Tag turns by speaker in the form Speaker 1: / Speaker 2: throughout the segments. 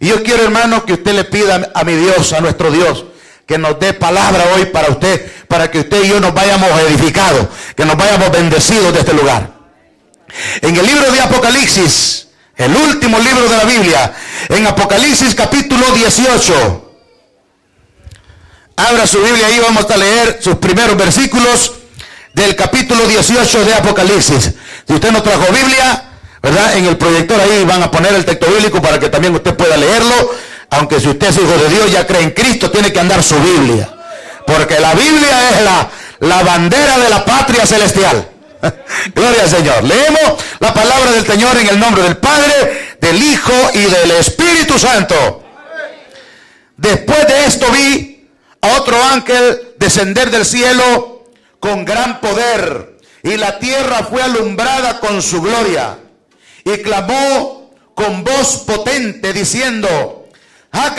Speaker 1: Y yo quiero, hermano, que usted le pida a mi Dios, a nuestro Dios, que nos dé palabra hoy para usted, para que usted y yo nos vayamos edificados, que nos vayamos bendecidos de este lugar. En el libro de Apocalipsis, el último libro de la Biblia, en Apocalipsis capítulo 18. Abra su Biblia ahí, vamos a leer sus primeros versículos del capítulo 18 de Apocalipsis. Si usted no trajo Biblia, ¿verdad? En el proyector ahí van a poner el texto bíblico para que también usted pueda leerlo. Aunque si usted es hijo de Dios, ya cree en Cristo, tiene que andar su Biblia. Porque la Biblia es la bandera de la patria celestial. Gloria al Señor. Leemos la palabra del Señor en el nombre del Padre, del Hijo y del Espíritu Santo. Después de esto vi a otro ángel descender del cielo con gran poder, y la tierra fue alumbrada con su gloria. Y clamó con voz potente diciendo: ha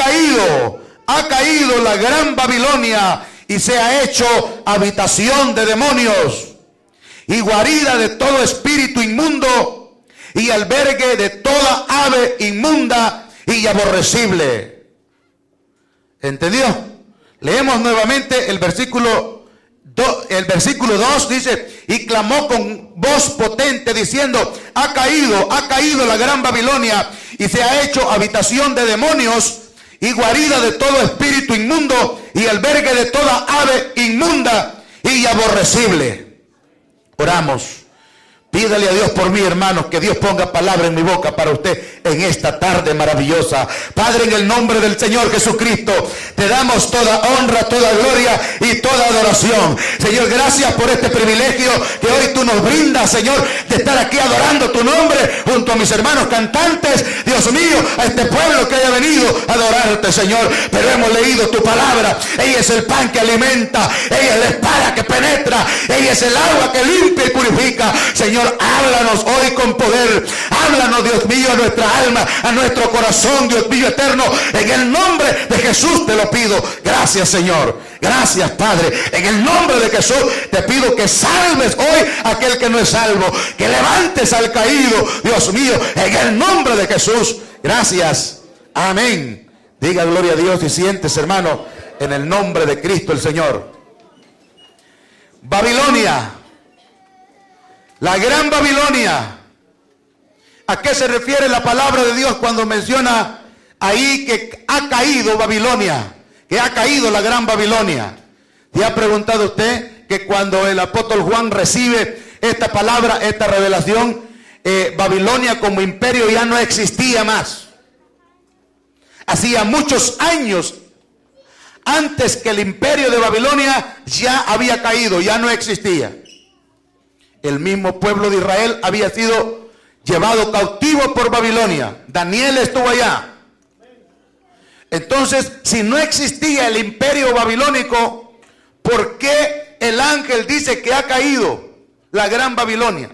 Speaker 1: caído la gran Babilonia, y se ha hecho habitación de demonios, y guarida de todo espíritu inmundo, y albergue de toda ave inmunda y aborrecible. ¿Entendió? Leemos nuevamente el versículo 2, dice: y clamó con voz potente diciendo: ha caído la gran Babilonia, y se ha hecho habitación de demonios, y guarida de todo espíritu inmundo, y albergue de toda ave inmunda y aborrecible. Oramos. Pídale a Dios por mí, hermanos, que Dios ponga palabra en mi boca para usted en esta tarde maravillosa. Padre, en el nombre del Señor Jesucristo, te damos toda honra, toda gloria y toda adoración. Señor, gracias por este privilegio que hoy tú nos brindas, Señor, de estar aquí adorando tu nombre junto a mis hermanos cantantes. Dios mío, a este pueblo que haya venido a adorarte, Señor. Pero hemos leído tu palabra. Ella es el pan que alimenta, ella es la espada que penetra, ella es el agua que limpia y purifica. Señor, háblanos hoy con poder. Háblanos, Dios mío, a nuestra alma, a nuestro corazón, Dios mío eterno. En el nombre de Jesús te lo pido. Gracias, Señor. Gracias, Padre. En el nombre de Jesús te pido que salves hoy a aquel que no es salvo, que levantes al caído, Dios mío, en el nombre de Jesús. Gracias. Amén. Diga gloria a Dios y siéntese, hermano, en el nombre de Cristo el Señor. Babilonia. La gran Babilonia. ¿A qué se refiere la palabra de Dios cuando menciona ahí que ha caído Babilonia? Que ha caído la gran Babilonia. ¿Se ha preguntado usted que cuando el apóstol Juan recibe esta palabra, esta revelación, Babilonia como imperio ya no existía más? Hacía muchos años antes que el imperio de Babilonia ya había caído, ya no existía. El mismo pueblo de Israel había sido llevado cautivo por Babilonia. Daniel estuvo allá. Entonces, si no existía el imperio babilónico, ¿por qué el ángel dice que ha caído la gran Babilonia?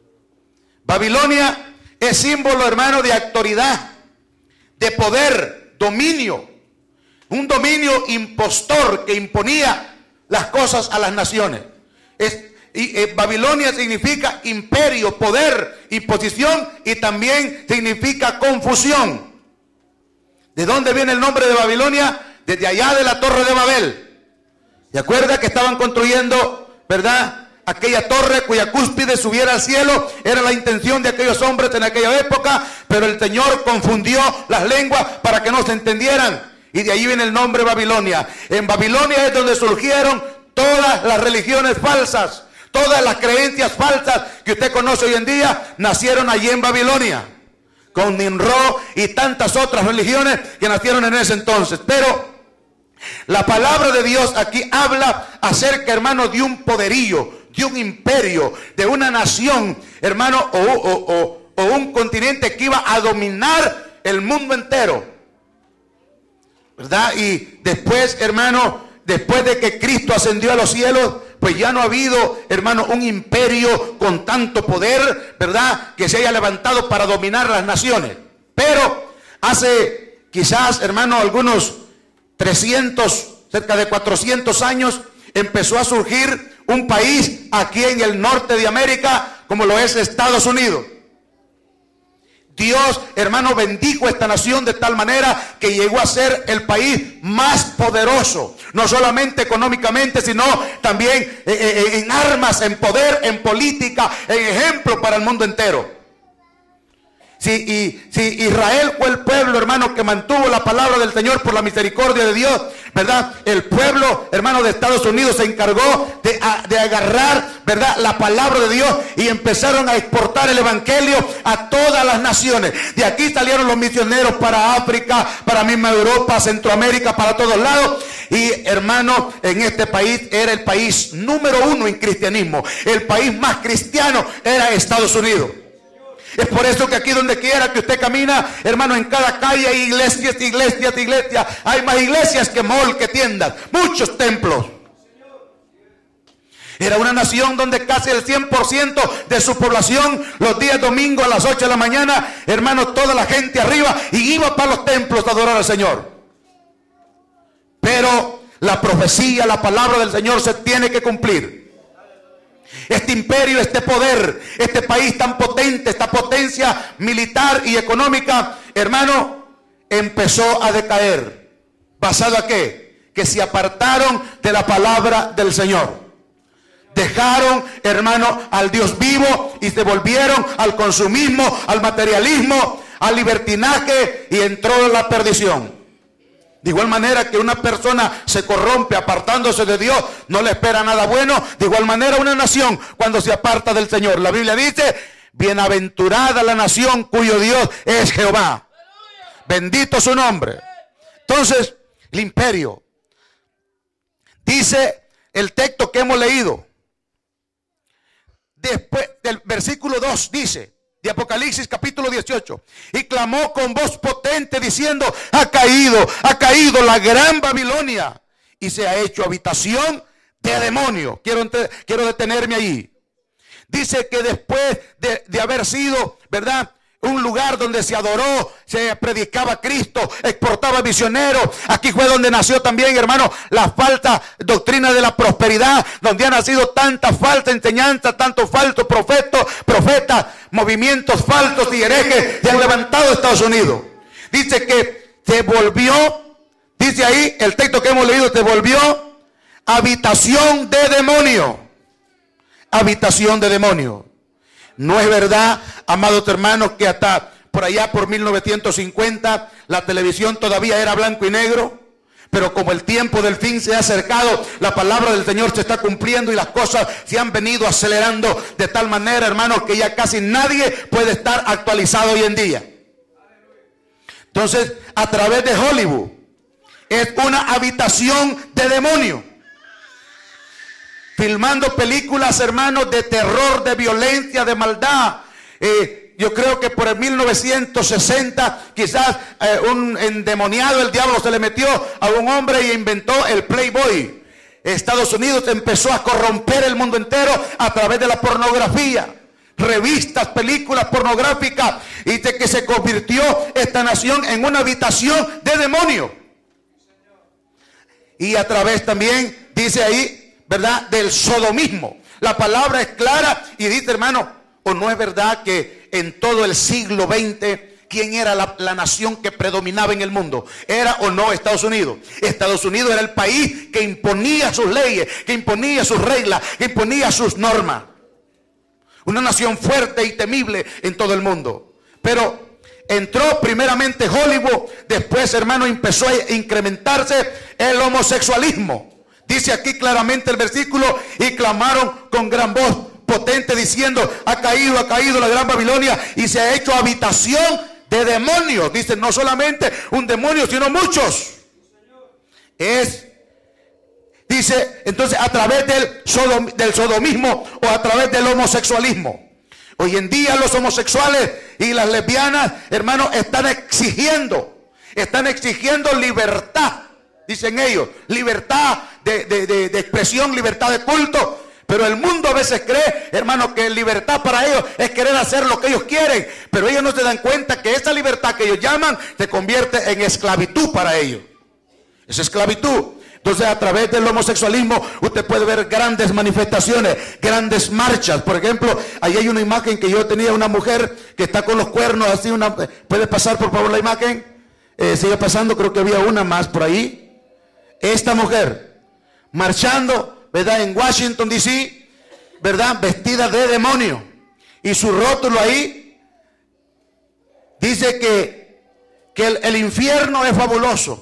Speaker 1: Babilonia es símbolo, hermano, de autoridad, de poder, dominio. Un dominio impostor que imponía las cosas a las naciones. Babilonia significa imperio, poder, imposición, y también significa confusión. ¿De dónde viene el nombre de Babilonia? Desde allá de la Torre de Babel. ¿Se acuerda que estaban construyendo, verdad, aquella torre cuya cúspide subiera al cielo? Era la intención de aquellos hombres en aquella época, pero el Señor confundió las lenguas para que no se entendieran, y de ahí viene el nombre Babilonia. En Babilonia es donde surgieron todas las religiones falsas. Todas las creencias falsas que usted conoce hoy en día nacieron allí en Babilonia, con Nimrod y tantas otras religiones que nacieron en ese entonces. Pero la palabra de Dios aquí habla acerca, hermano, de un poderío, de un imperio, de una nación, hermano, o un continente que iba a dominar el mundo entero, ¿verdad? Y después, hermano, después de que Cristo ascendió a los cielos, pues ya no ha habido, hermano, un imperio con tanto poder, ¿verdad?, que se haya levantado para dominar las naciones. Pero hace quizás, hermano, algunos 300, cerca de 400 años, empezó a surgir un país aquí en el norte de América, como lo es Estados Unidos. Dios, hermano, bendijo esta nación de tal manera que llegó a ser el país más poderoso, no solamente económicamente, sino también en armas, en poder, en política, en ejemplo para el mundo entero. Si Israel fue el pueblo, hermano, que mantuvo la palabra del Señor por la misericordia de Dios, ¿verdad? El pueblo, hermano, de Estados Unidos se encargó de agarrar, ¿verdad?, la palabra de Dios, y empezaron a exportar el evangelio a todas las naciones. De aquí salieron los misioneros para África, para misma Europa, Centroamérica, para todos lados. Y, hermano, en este país era el país número 1 en cristianismo. El país más cristiano era Estados Unidos. Es por eso que aquí donde quiera que usted camina, hermano, en cada calle hay iglesias, iglesias, iglesias. Hay más iglesias que mall, que tiendas, muchos templos. Era una nación donde casi el 100% de su población, los días domingos a las 8 de la mañana, hermano, toda la gente arriba, y iba para los templos a adorar al Señor. Pero la profecía, la palabra del Señor se tiene que cumplir. Este imperio, este poder, este país tan potente, esta potencia militar y económica, hermano, empezó a decaer. ¿Basado a qué? Que se apartaron de la palabra del Señor. Dejaron, hermano, al Dios vivo y se volvieron al consumismo, al materialismo, al libertinaje, y entró la perdición. De igual manera que una persona se corrompe apartándose de Dios, no le espera nada bueno. De igual manera una nación cuando se aparta del Señor. La Biblia dice: bienaventurada la nación cuyo Dios es Jehová. Bendito su nombre. Entonces, el imperio. Dice el texto que hemos leído. Después del versículo 2 dice, de Apocalipsis capítulo 18, y clamó con voz potente diciendo: ha caído la gran Babilonia, y se ha hecho habitación de demonio. Quiero detenerme ahí. Dice que después de haber sido, ¿verdad?, un lugar donde se adoró, se predicaba a Cristo, exportaba misioneros. Aquí fue donde nació también, hermano, la falsa doctrina de la prosperidad, donde ha nacido tanta falsa enseñanza, tantos falsos profetas, movimientos falsos y herejes que han levantado Estados Unidos. Dice que se volvió, dice ahí el texto que hemos leído, se volvió habitación de demonio. Habitación de demonio. No es verdad, amados hermanos, que hasta por allá por 1950 la televisión todavía era blanco y negro. Pero como el tiempo del fin se ha acercado, la palabra del Señor se está cumpliendo y las cosas se han venido acelerando de tal manera, hermanos, que ya casi nadie puede estar actualizado hoy en día. Entonces, a través de Hollywood, es una habitación de demonio. Filmando películas, hermanos, de terror, de violencia, de maldad. Yo creo que por el 1960 quizás un endemoniado, el diablo, se le metió a un hombre y inventó el Playboy. Estados Unidos empezó a corromper el mundo entero a través de la pornografía. Revistas, películas pornográficas, y de que se convirtió esta nación en una habitación de demonio. Y a través también, dice ahí, ¿verdad?, del sodomismo. La palabra es clara y dice, hermano, ¿o no es verdad que en todo el siglo XX, quién era la nación que predominaba en el mundo? ¿Era o no Estados Unidos? Estados Unidos era el país que imponía sus leyes, que imponía sus reglas, que imponía sus normas. Una nación fuerte y temible en todo el mundo. Pero entró primeramente Hollywood, después, hermano, empezó a incrementarse el homosexualismo. Dice aquí claramente el versículo: y clamaron con gran voz potente diciendo: ha caído la gran Babilonia, y se ha hecho habitación de demonios. Dice, no solamente un demonio, sino muchos. Dice, entonces, a través del sodomismo o a través del homosexualismo. Hoy en día los homosexuales y las lesbianas, hermanos, están exigiendo libertad. Dicen ellos, libertad de expresión, libertad de culto. Pero el mundo a veces cree, hermano, que libertad para ellos es querer hacer lo que ellos quieren. Pero ellos no se dan cuenta que esa libertad que ellos llaman se convierte en esclavitud para ellos. Es esclavitud. Entonces, a través del homosexualismo, usted puede ver grandes manifestaciones, grandes marchas. Por ejemplo, ahí hay una imagen que yo tenía, una mujer que está con los cuernos así. ¿Puede pasar por favor la imagen? Sigue pasando, creo que había una más por ahí. Esta mujer marchando, ¿verdad? En Washington DC, ¿verdad? Vestida de demonio. Y su rótulo ahí dice que el infierno es fabuloso.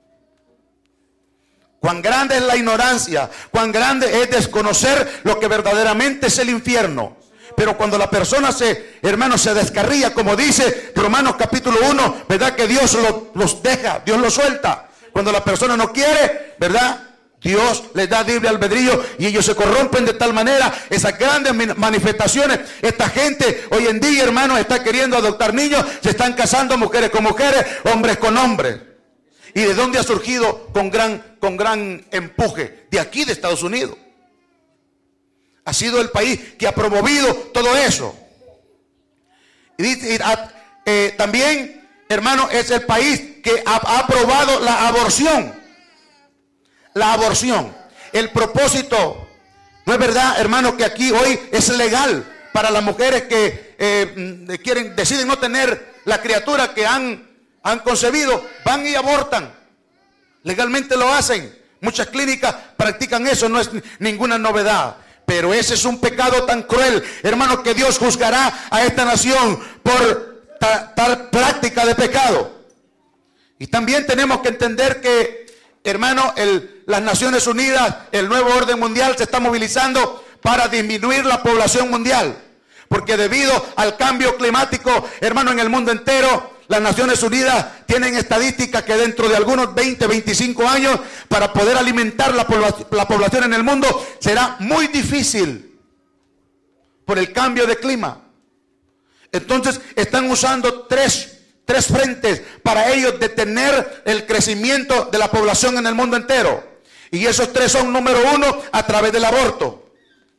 Speaker 1: Cuán grande es la ignorancia, cuán grande es desconocer lo que verdaderamente es el infierno. Pero cuando la persona se descarría, como dice Romanos capítulo 1, ¿verdad? Que Dios los deja, Dios los suelta. Cuando la persona no quiere, ¿verdad? Dios les da libre albedrío y ellos se corrompen de tal manera. Esas grandes manifestaciones, esta gente hoy en día, hermanos, está queriendo adoptar niños, se están casando mujeres con mujeres, hombres con hombres. ¿Y de dónde ha surgido con gran empuje? De aquí, de Estados Unidos. Ha sido el país que ha promovido todo eso. También, hermano, es el país que ha aprobado la aborción. La aborción. El propósito, ¿no es verdad, hermano, que aquí hoy es legal para las mujeres que deciden no tener la criatura que han concebido? Van y abortan. Legalmente lo hacen. Muchas clínicas practican eso, no es ninguna novedad. Pero ese es un pecado tan cruel, hermano, que Dios juzgará a esta nación por tal práctica de pecado. Y también tenemos que entender que, hermano, las Naciones Unidas, el nuevo orden mundial, se está movilizando para disminuir la población mundial. Porque debido al cambio climático, hermano, en el mundo entero, las Naciones Unidas tienen estadísticas que dentro de algunos 20, 25 años, para poder alimentar la población en el mundo, será muy difícil por el cambio de clima. Entonces, están usando tres frentes para ellos detener el crecimiento de la población en el mundo entero. Y esos tres son, número uno, a través del aborto.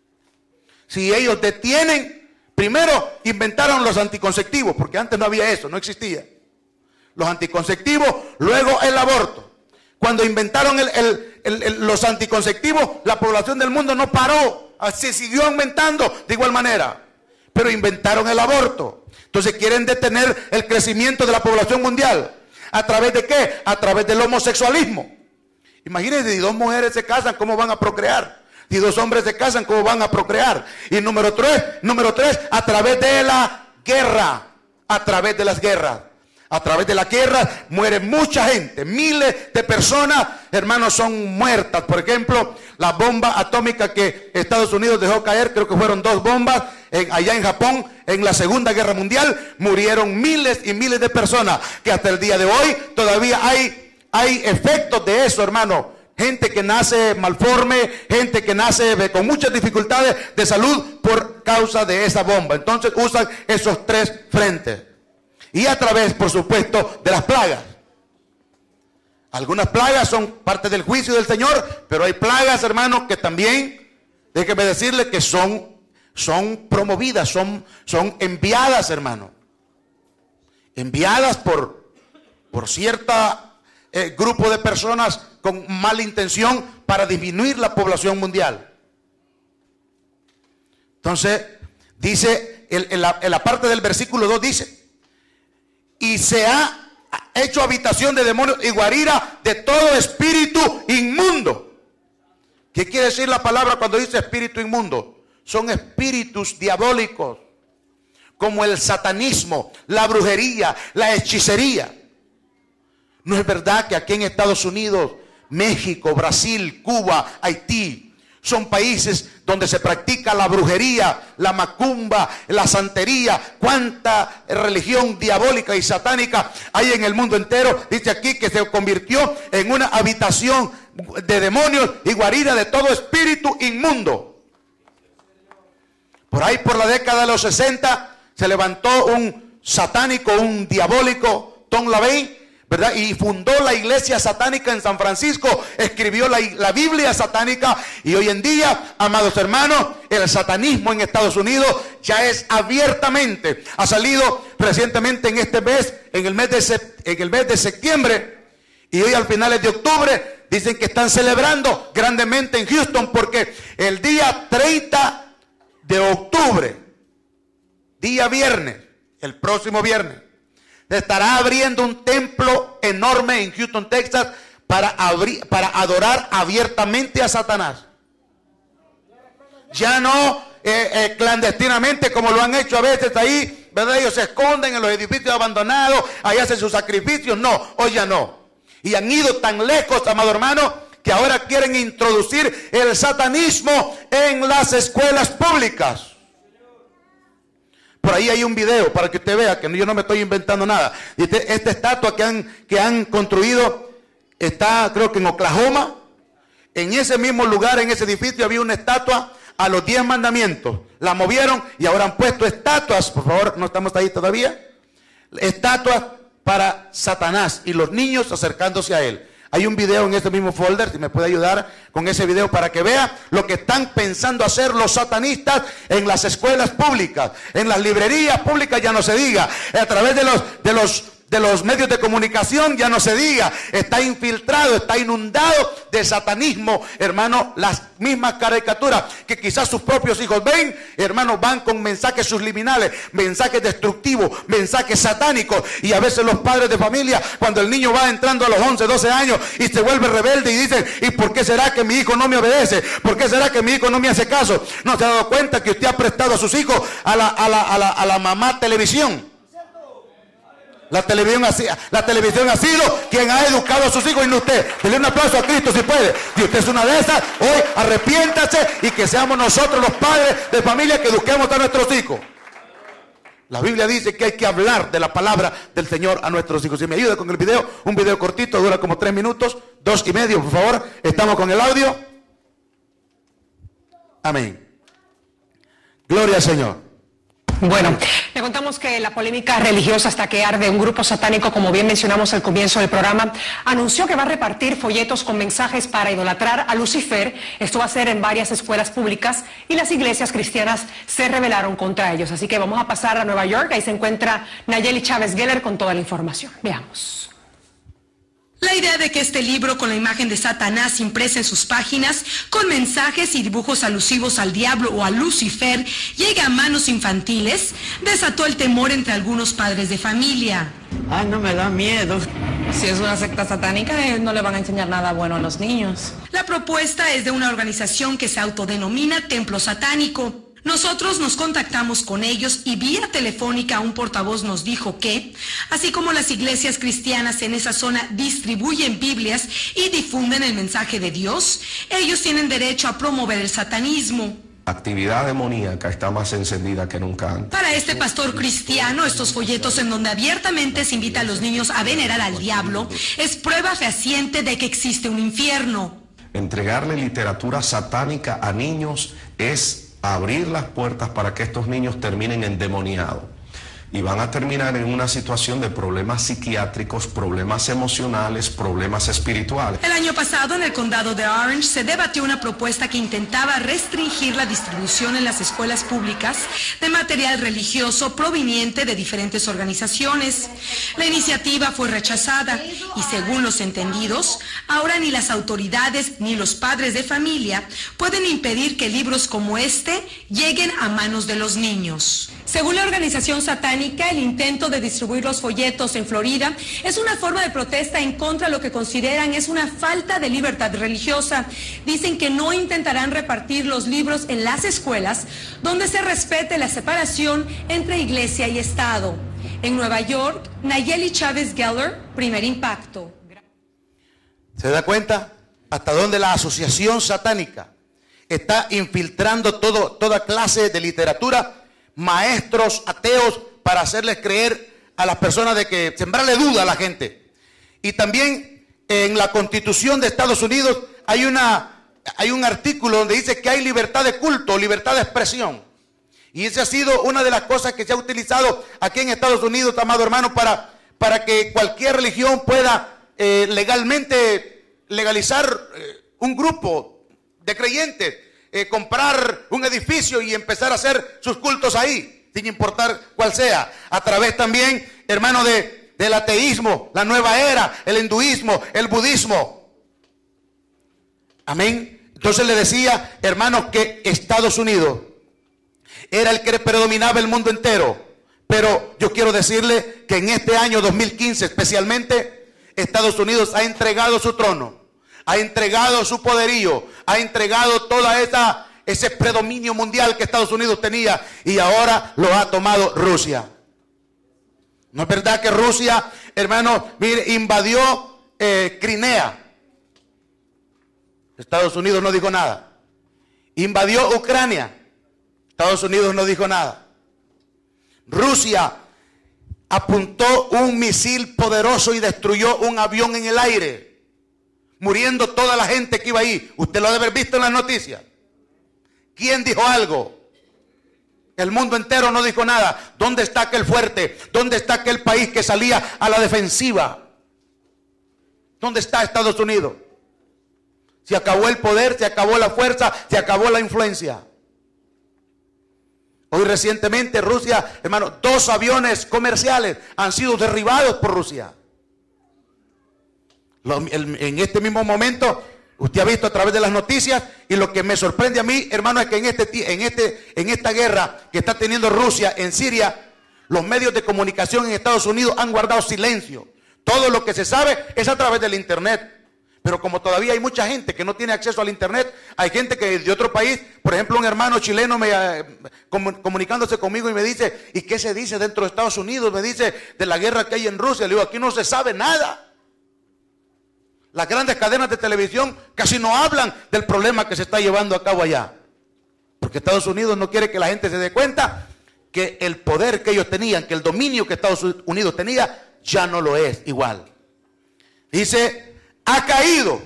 Speaker 1: Si ellos detienen, primero inventaron los anticonceptivos, porque antes no había eso, no existía. Los anticonceptivos, luego el aborto. Cuando inventaron los anticonceptivos, la población del mundo no paró, se siguió aumentando de igual manera. Pero inventaron el aborto. Entonces quieren detener el crecimiento de la población mundial. ¿A través de qué? A través del homosexualismo. Imagínense, si dos mujeres se casan, ¿cómo van a procrear? Si dos hombres se casan, ¿cómo van a procrear? Y número tres, a través de la guerra. A través de las guerras. A través de la guerra muere mucha gente. Miles de personas, hermanos, son muertas. Por ejemplo, la bomba atómica que Estados Unidos dejó caer, creo que fueron 2 bombas allá en Japón, en la Segunda Guerra Mundial. Murieron miles y miles de personas, que hasta el día de hoy todavía hay efectos de eso, hermano. Gente que nace malforme, gente que nace con muchas dificultades de salud por causa de esa bomba. Entonces usan esos 3 frentes. Y a través, por supuesto, de las plagas. Algunas plagas son parte del juicio del Señor, pero hay plagas, hermanos, que también, déjeme decirle que son promovidas, son enviadas, hermano. Enviadas por cierta grupo de personas con mala intención para disminuir la población mundial. Entonces, dice, en la parte del versículo 2 dice: y se ha hecho habitación de demonios y guarida de todo espíritu inmundo. ¿Qué quiere decir la palabra cuando dice espíritu inmundo? Son espíritus diabólicos, como el satanismo, la brujería, la hechicería. ¿No es verdad que aquí en Estados Unidos, México, Brasil, Cuba, Haití, son países donde se practica la brujería, la macumba, la santería? Cuánta religión diabólica y satánica hay en el mundo entero. Dice aquí que se convirtió en una habitación de demonios y guarida de todo espíritu inmundo. Por ahí, por la década de los 60, se levantó un satánico, un diabólico, Tom LaVey, ¿verdad? Y fundó la iglesia satánica en San Francisco, escribió la Biblia satánica, y hoy en día, amados hermanos, el satanismo en Estados Unidos ya es abiertamente, ha salido recientemente en este mes, en el mes de septiembre, Y hoy, al finales de octubre, dicen que están celebrando grandemente en Houston, porque el día 30 de octubre, día viernes, el próximo viernes, se estará abriendo un templo enorme en Houston, Texas, para adorar abiertamente a Satanás. Ya no clandestinamente, como lo han hecho a veces ahí, ¿verdad? Ellos se esconden en los edificios abandonados, ahí hacen sus sacrificios. No, hoy ya no. Y han ido tan lejos, amado hermano, que ahora quieren introducir el satanismo en las escuelas públicas. Por ahí hay un video para que usted vea que yo no me estoy inventando nada. Esta estatua que han construido está, creo que en Oklahoma. En ese mismo lugar, en ese edificio, había una estatua a los 10 mandamientos. La movieron y ahora han puesto estatuas. Por favor, no estamos ahí todavía. Estatuas para Satanás y los niños acercándose a él. Hay un video en este mismo folder, si me puede ayudar con ese video para que vea lo que están pensando hacer los satanistas en las escuelas públicas, en las librerías públicas, ya no se diga, a través de los medios de comunicación, ya no se diga. Está infiltrado, está inundado de satanismo, hermano. Las mismas caricaturas que quizás sus propios hijos ven, hermano, van con mensajes subliminales, mensajes destructivos, mensajes satánicos. Y a veces los padres de familia, cuando el niño va entrando a los 11, 12 años y se vuelve rebelde y dicen: ¿y por qué será que mi hijo no me obedece? ¿Por qué será que mi hijo no me hace caso? ¿No se ha dado cuenta que usted ha prestado a sus hijos a la mamá televisión? La televisión ha sido quien ha educado a sus hijos y no usted. Dele un aplauso a Cristo si puede. Si usted es una de esas, hoy arrepiéntase y que seamos nosotros los padres de familia que eduquemos a nuestros hijos. La Biblia dice que hay que hablar de la palabra del Señor a nuestros hijos. Si me ayuda con el video, un video cortito, dura como 3 minutos, 2.5, por favor. Estamos con el audio. Amén. Gloria al Señor.
Speaker 2: Bueno, le contamos que la polémica religiosa hasta que arde, un grupo satánico, como bien mencionamos al comienzo del programa, anunció que va a repartir folletos con mensajes para idolatrar a Lucifer. Esto va a ser en varias escuelas públicas y las iglesias cristianas se rebelaron contra ellos. Así que vamos a pasar a Nueva York. Ahí se encuentra Nayeli Chávez Geller con toda la información. Veamos.
Speaker 3: La idea de que este libro con la imagen de Satanás impresa en sus páginas, con mensajes y dibujos alusivos al diablo o a Lucifer, llegue a manos infantiles, desató el temor entre algunos padres de familia.
Speaker 4: Ay, no me da miedo.
Speaker 2: Si es una secta satánica, no le van a enseñar nada bueno a los niños.
Speaker 3: La propuesta es de una organización que se autodenomina Templo Satánico. Nosotros nos contactamos con ellos y vía telefónica un portavoz nos dijo que, así como las iglesias cristianas en esa zona distribuyen Biblias y difunden el mensaje de Dios, ellos tienen derecho a promover el satanismo.
Speaker 5: La actividad demoníaca está más encendida que nunca antes.
Speaker 3: Para este pastor cristiano, estos folletos en donde abiertamente se invita a los niños a venerar al diablo es prueba fehaciente de que existe un infierno.
Speaker 5: Entregarle literatura satánica a niños es abrir las puertas para que estos niños terminen endemoniados y van a terminar en una situación de problemas psiquiátricos, problemas emocionales, problemas espirituales.
Speaker 3: El año pasado en el condado de Orange se debatió una propuesta que intentaba restringir la distribución en las escuelas públicas de material religioso proveniente de diferentes organizaciones. La iniciativa fue rechazada y, según los entendidos, ahora ni las autoridades ni los padres de familia pueden impedir que libros como este lleguen a manos de los niños.
Speaker 2: Según la organización satánica, el intento de distribuir los folletos en Florida es una forma de protesta en contra de lo que consideran es una falta de libertad religiosa. Dicen que no intentarán repartir los libros en las escuelas donde se respete la separación entre iglesia y Estado. En Nueva York, Nayeli Chávez Geller, Primer Impacto.
Speaker 1: ¿Se da cuenta hasta dónde la asociación satánica está infiltrando toda clase de literatura? Maestros ateos para hacerles creer a las personas de que sembrarle duda a la gente. Y también en la Constitución de Estados Unidos hay un artículo donde dice que hay libertad de culto, libertad de expresión. Y esa ha sido una de las cosas que se ha utilizado aquí en Estados Unidos, amado hermano, para que cualquier religión pueda legalmente legalizar un grupo de creyentes. Comprar un edificio y empezar a hacer sus cultos ahí, sin importar cuál sea, a través también, hermano, de del ateísmo, la nueva era, el hinduismo, el budismo. Amén. Entonces le decía, hermanos, que Estados Unidos era el que predominaba el mundo entero. Pero yo quiero decirle que en este año 2015 especialmente, Estados Unidos ha entregado su trono, ha entregado su poderío, ha entregado toda ese predominio mundial que Estados Unidos tenía, y ahora lo ha tomado Rusia. ¿No es verdad que Rusia, hermano, mire, invadió Crimea? Estados Unidos no dijo nada. Invadió Ucrania. Estados Unidos no dijo nada. Rusia apuntó un misil poderoso y destruyó un avión en el aire, muriendo toda la gente que iba ahí. Usted lo debe haber visto en las noticias. ¿Quién dijo algo? El mundo entero no dijo nada. ¿Dónde está aquel fuerte? ¿Dónde está aquel país que salía a la defensiva? ¿Dónde está Estados Unidos? Se acabó el poder, se acabó la fuerza, se acabó la influencia. Hoy recientemente Rusia, hermano, 2 aviones comerciales han sido derribados por Rusia. En este mismo momento, usted ha visto a través de las noticias, y lo que me sorprende a mí, hermano, es que en esta guerra que está teniendo Rusia en Siria, los medios de comunicación en Estados Unidos han guardado silencio. Todo lo que se sabe es a través del internet. Pero como todavía hay mucha gente que no tiene acceso al internet, hay gente que de otro país, por ejemplo, un hermano chileno comunicándose conmigo y me dice, ¿y qué se dice dentro de Estados Unidos? Me dice de la guerra que hay en Rusia. Le digo, aquí no se sabe nada. Las grandes cadenas de televisión casi no hablan del problema que se está llevando a cabo allá. Porque Estados Unidos no quiere que la gente se dé cuenta que el poder que ellos tenían, que el dominio que Estados Unidos tenía, ya no lo es igual. Dice, ha caído.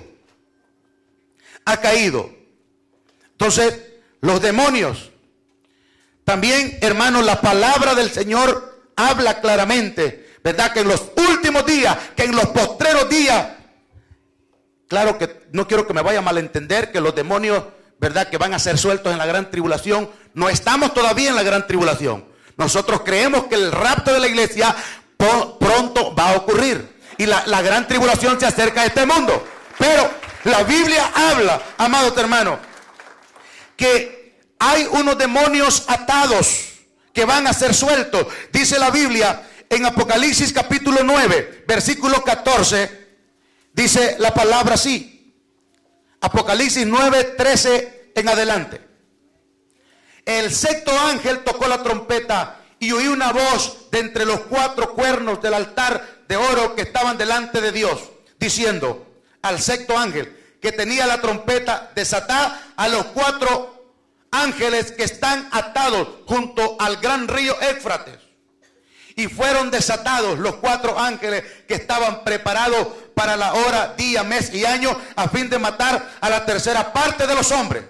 Speaker 1: Ha caído. Entonces, los demonios. También, hermanos, la palabra del Señor habla claramente, ¿verdad? Que en los últimos días, que en los postreros días, claro que no quiero que me vaya a malentender que los demonios, ¿verdad?, que van a ser sueltos en la gran tribulación. No estamos todavía en la gran tribulación. Nosotros creemos que el rapto de la iglesia pronto va a ocurrir. Y la gran tribulación se acerca a este mundo. Pero la Biblia habla, amados hermanos, que hay unos demonios atados que van a ser sueltos. Dice la Biblia en Apocalipsis capítulo 9, versículo 14, dice la palabra así. Apocalipsis 9, 13 en adelante. El 6º ángel tocó la trompeta y oí una voz de entre los 4 cuernos del altar de oro que estaban delante de Dios, diciendo al 6º ángel que tenía la trompeta, desatad a los 4 ángeles que están atados junto al gran río Éufrates. Y fueron desatados los 4 ángeles que estaban preparados para la hora, día, mes y año, a fin de matar a la tercera parte de los hombres.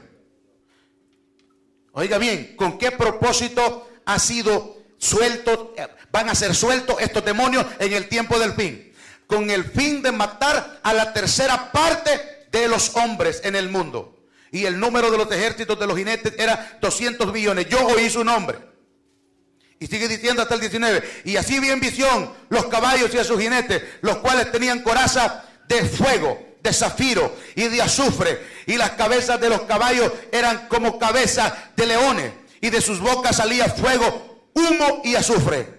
Speaker 1: Oiga bien, ¿con qué propósito ha sido suelto? Van a ser sueltos estos demonios en el tiempo del fin, con el fin de matar a la tercera parte de los hombres en el mundo. Y el número de los ejércitos de los jinetes era 200 millones. Yo oí su nombre. Y sigue diciendo hasta el 19. Y así vi en visión los caballos y a sus jinetes, los cuales tenían coraza de fuego, de zafiro y de azufre. Y las cabezas de los caballos eran como cabezas de leones. Y de sus bocas salía fuego, humo y azufre.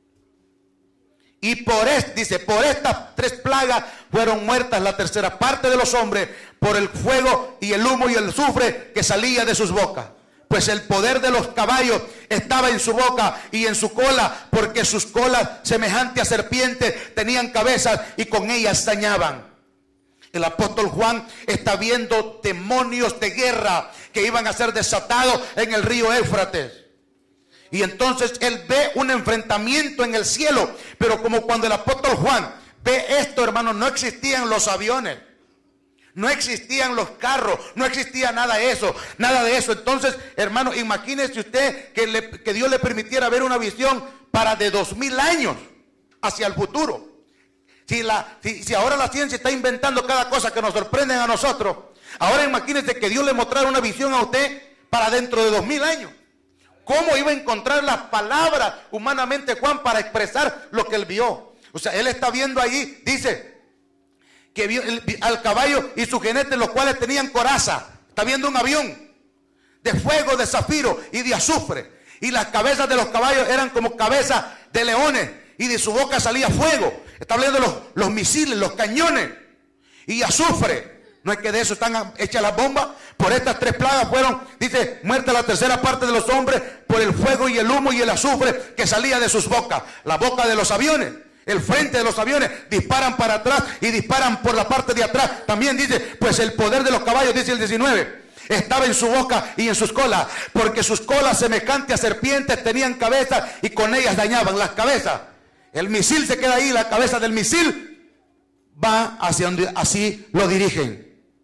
Speaker 1: Y por estas 3 plagas fueron muertas la tercera parte de los hombres, por el fuego y el humo y el azufre que salía de sus bocas. Pues el poder de los caballos estaba en su boca y en su cola, porque sus colas, semejantes a serpientes, tenían cabezas y con ellas dañaban. El apóstol Juan está viendo demonios de guerra que iban a ser desatados en el río Éufrates. Y entonces él ve un enfrentamiento en el cielo. Pero como cuando el apóstol Juan ve esto, hermanos, no existían los aviones, no existían los carros, no existía nada de eso, nada de eso. Entonces, hermanos, imagínese usted que Dios le permitiera ver una visión para de 2000 años hacia el futuro. Si ahora la ciencia está inventando cada cosa que nos sorprenden a nosotros, ahora imagínese que Dios le mostrara una visión a usted para dentro de 2000 años. ¿Cómo iba a encontrar las palabras humanamente Juan para expresar lo que él vio? O sea, él está viendo ahí, dice, que vio al caballo y su jinete, los cuales tenían coraza. Está viendo un avión de fuego, de zafiro y de azufre. Y las cabezas de los caballos eran como cabezas de leones. Y de su boca salía fuego. Está hablando los misiles, los cañones. Y azufre. No es que de eso están hechas las bombas. Por estas 3 plagas fueron, dice, muerta la tercera parte de los hombres por el fuego y el humo y el azufre que salía de sus bocas. La boca de los aviones, el frente de los aviones, disparan para atrás y disparan por la parte de atrás. También dice, pues el poder de los caballos, dice el 19, estaba en su boca y en sus colas, porque sus colas semejantes a serpientes tenían cabezas y con ellas dañaban las cabezas. El misil se queda ahí, la cabeza del misil va hacia donde así lo dirigen.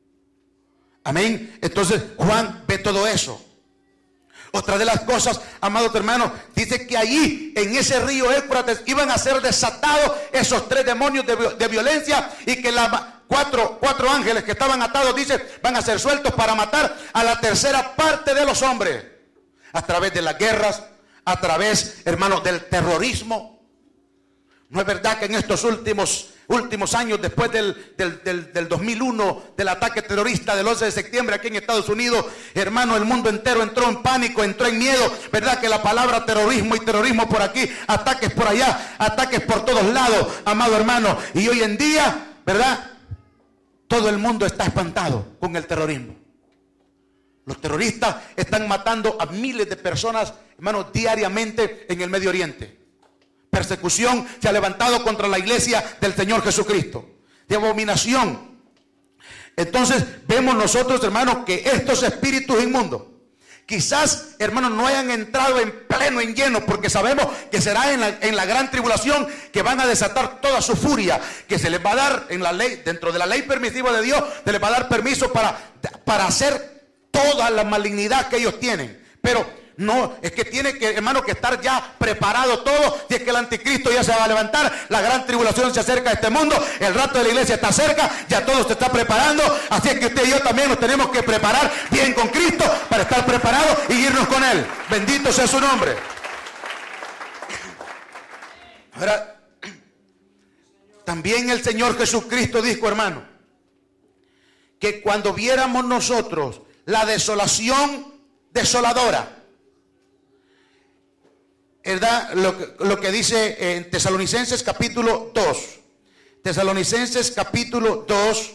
Speaker 1: Amén. Entonces Juan ve todo eso. Otra de las cosas, amados hermanos, dice que allí en ese río Éufrates iban a ser desatados esos 3 demonios de violencia, y que cuatro ángeles que estaban atados, dice, van a ser sueltos para matar a la tercera parte de los hombres, a través de las guerras, a través, hermanos, del terrorismo. ¿No es verdad que en estos últimos años, después del 2001, del ataque terrorista del 11 de septiembre aquí en Estados Unidos, hermano, el mundo entero entró en pánico, entró en miedo? ¿Verdad que la palabra terrorismo y terrorismo por aquí, ataques por allá, ataques por todos lados, amado hermano? Y hoy en día, ¿verdad?, todo el mundo está espantado con el terrorismo. Los terroristas están matando a miles de personas, hermanos, diariamente en el Medio Oriente. Persecución se ha levantado contra la iglesia del Señor Jesucristo, de abominación. Entonces vemos nosotros, hermanos, que estos espíritus inmundos quizás, hermanos, no hayan entrado en pleno, en lleno, porque sabemos que será en la gran tribulación que van a desatar toda su furia, que se les va a dar en la ley, dentro de la ley permisiva de Dios, se les va a dar permiso para hacer toda la malignidad que ellos tienen. Pero no, es que tiene que, hermano, que estar ya preparado todo. Si es que el anticristo ya se va a levantar, la gran tribulación se acerca a este mundo, el rato de la iglesia está cerca, ya todo se está preparando. Así es que usted y yo también nos tenemos que preparar bien con Cristo para estar preparados y irnos con Él. Bendito sea su nombre. Ahora, también el Señor Jesucristo dijo, hermano, que cuando viéramos nosotros la desolación desoladora, ¿verdad? Lo que dice en Tesalonicenses capítulo 2. Tesalonicenses capítulo 2.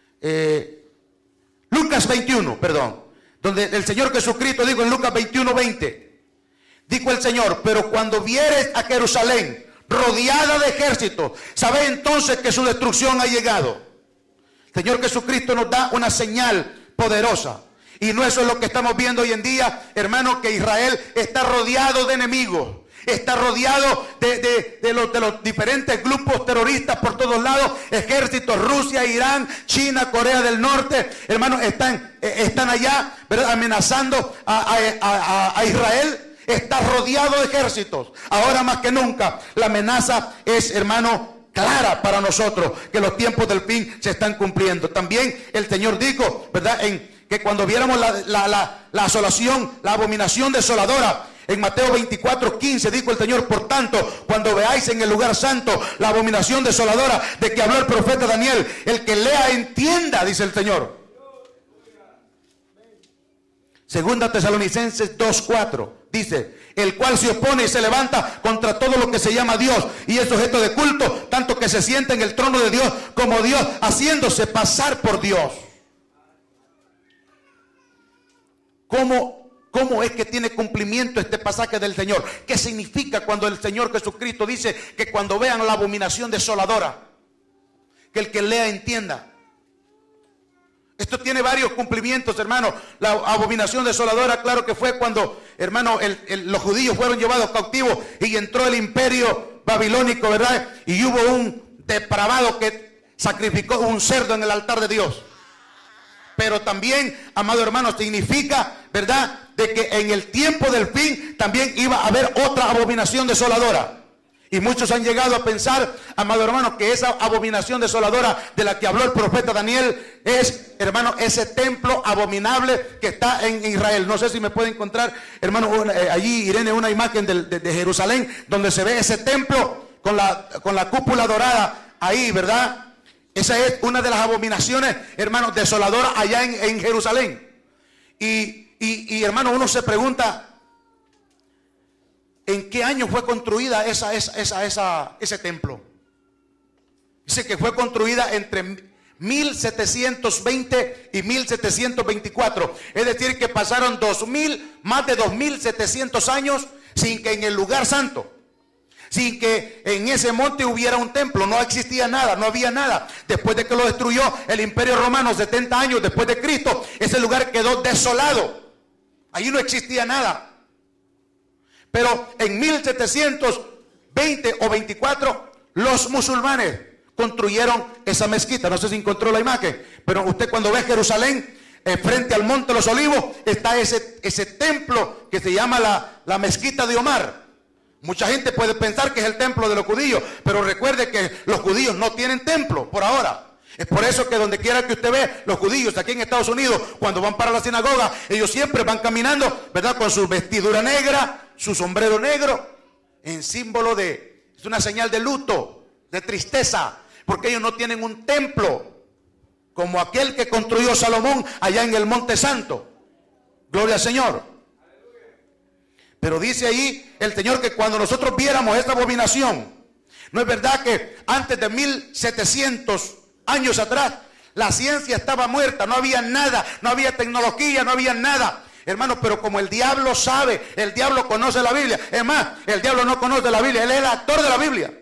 Speaker 1: Lucas 21, perdón. Donde el Señor Jesucristo dijo en Lucas 21:20. Dijo el Señor, pero cuando vieres a Jerusalén rodeada de ejércitos, sabed entonces que su destrucción ha llegado. El Señor Jesucristo nos da una señal poderosa. Y no eso es lo que estamos viendo hoy en día, hermano, que Israel está rodeado de enemigos. Está rodeado de los diferentes grupos terroristas por todos lados. Ejércitos, Rusia, Irán, China, Corea del Norte, hermanos, están allá, ¿verdad?, amenazando a Israel. Está rodeado de ejércitos. Ahora más que nunca la amenaza es, hermano, clara para nosotros, que los tiempos del fin se están cumpliendo. También el Señor dijo, ¿verdad?, que cuando viéramos la asolación, la abominación desoladora, en Mateo 24:15 dijo el Señor, por tanto, cuando veáis en el lugar santo la abominación desoladora de que habló el profeta Daniel, el que lea entienda, dice el Señor. Segunda Tesalonicenses 2:4 dice, el cual se opone y se levanta contra todo lo que se llama Dios y es objeto de culto, tanto que se sienta en el trono de Dios como Dios, haciéndose pasar por Dios. ¿Cómo es que tiene cumplimiento este pasaje del Señor? ¿Qué significa cuando el Señor Jesucristo dice que cuando vean la abominación desoladora, que el que lea entienda? Esto tiene varios cumplimientos, hermano. La abominación desoladora, claro que fue cuando, hermano, los judíos fueron llevados cautivos y entró el imperio babilónico, ¿verdad? Y hubo un depravado que sacrificó un cerdo en el altar de Dios. Pero también, amado hermano, significa, ¿verdad?, de que en el tiempo del fin también iba a haber otra abominación desoladora. Y muchos han llegado a pensar, amado hermano, que esa abominación desoladora de la que habló el profeta Daniel es, hermano, ese templo abominable que está en Israel. No sé si me puede encontrar, hermano, allí, Irene, una imagen de Jerusalén donde se ve ese templo con la cúpula dorada ahí, ¿verdad? Esa es una de las abominaciones, hermanos, desoladoras allá en Jerusalén. Y hermano, uno se pregunta, ¿en qué año fue construida ese templo? Dice que fue construida entre 1720 y 1724. Es decir, que pasaron más de 2700 años sin que en el lugar santo, sin que en ese monte hubiera un templo. No existía nada, no había nada. Después de que lo destruyó el Imperio Romano 70 años después de Cristo, ese lugar quedó desolado. Allí no existía nada. Pero en 1720 o 24 los musulmanes construyeron esa mezquita. No sé si encontró la imagen, pero usted cuando ve Jerusalén, frente al Monte de los Olivos, está ese templo que se llama la mezquita de Omar. Mucha gente puede pensar que es el templo de los judíos, pero recuerde que los judíos no tienen templo por ahora. Es por eso que donde quiera que usted ve, los judíos aquí en Estados Unidos, cuando van para la sinagoga, ellos siempre van caminando, ¿verdad? Con su vestidura negra, su sombrero negro, en símbolo es una señal de luto, de tristeza, porque ellos no tienen un templo como aquel que construyó Salomón allá en el Monte Santo. Gloria al Señor. Pero dice ahí el Señor que cuando nosotros viéramos esta abominación, ¿no es verdad que antes de 1700 años atrás la ciencia estaba muerta? No había nada, no había tecnología, no había nada. Hermanos, pero como el diablo sabe, el diablo conoce la Biblia. Es más, el diablo no conoce la Biblia, él es el actor de la Biblia.